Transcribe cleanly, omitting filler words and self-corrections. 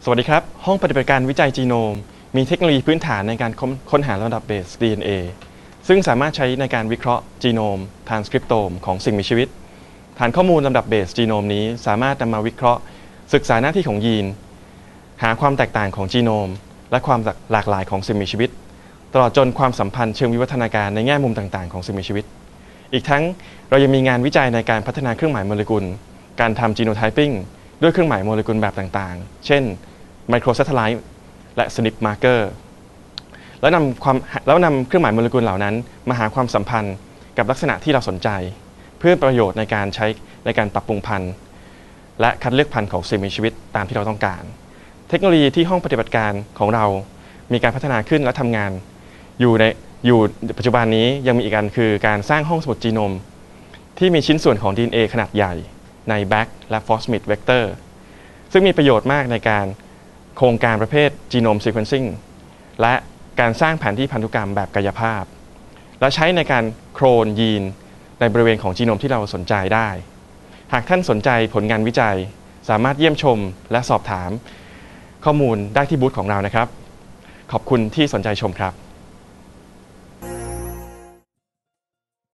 สวัสดีครับห้องปฏิบัติการวิจัยจีโนมมีเทคโนโลยีพื้นฐานในการค้นหาระดับเบส DNA ซึ่งสามารถใช้ในการวิเคราะห์จีโนมทรานสคริปโตมของสิ่งมีชีวิตฐานข้อมูลลำดับเบสจีโนมนี้สามารถนำมาวิเคราะห์ศึกษาหน้าที่ของยีนหาความแตกต่างของจีโนมและความหลากหลายของสิ่งมีชีวิตตลอดจนความสัมพันธ์เชิงวิวัฒนาการในแง่มุมต่างๆของสิ่งมีชีวิตอีกทั้งเรายังมีงานวิจัยในการพัฒนาเครื่องหมายโมเลกุลการทำจีโนไทปิ้งด้วยเครื่องหมายโมเลกุลแบบต่างๆเช่นไมโครแซทไลท์และ SNP marker แล้วนำเครื่องหมายโมเลกุลเหล่านั้นมาหาความสัมพันธ์กับลักษณะที่เราสนใจเพื่อประโยชน์ในการใช้ในการปรับปรุงพันธุ์และคัดเลือกพันธุ์ของสิ่งมีชีวิตตามที่เราต้องการเทคโนโลยีที่ห้องปฏิบัติการของเรามีการพัฒนาขึ้นและทำงานอยู่ปัจจุบันนี้ยังมีอีกอันคือการสร้างห้องสมุดจีโนมที่มีชิ้นส่วนของ DNA ขนาดใหญ่ใน BAC และ Phosphamid Vector ซึ่งมีประโยชน์มากในการโครงการประเภท Genome Sequencing และการสร้างแผนที่พันธุกรรมแบบกายภาพและใช้ในการโคลนยีนในบริเวณของจีโนมที่เราสนใจได้หากท่านสนใจผลงานวิจัยสามารถเยี่ยมชมและสอบถามข้อมูลได้ที่บูธของเรานะครับขอบคุณที่สนใจชมครับ